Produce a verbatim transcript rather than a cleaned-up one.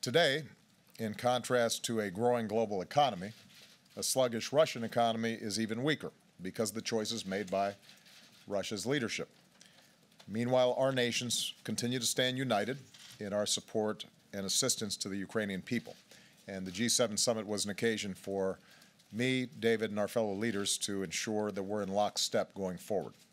Today, in contrast to a growing global economy, a sluggish Russian economy is even weaker because of the choices made by Russia's leadership. Meanwhile, our nations continue to stand united in our support and assistance to the Ukrainian people. And the G seven summit was an occasion for me, David, and our fellow leaders to ensure that we're in lockstep going forward.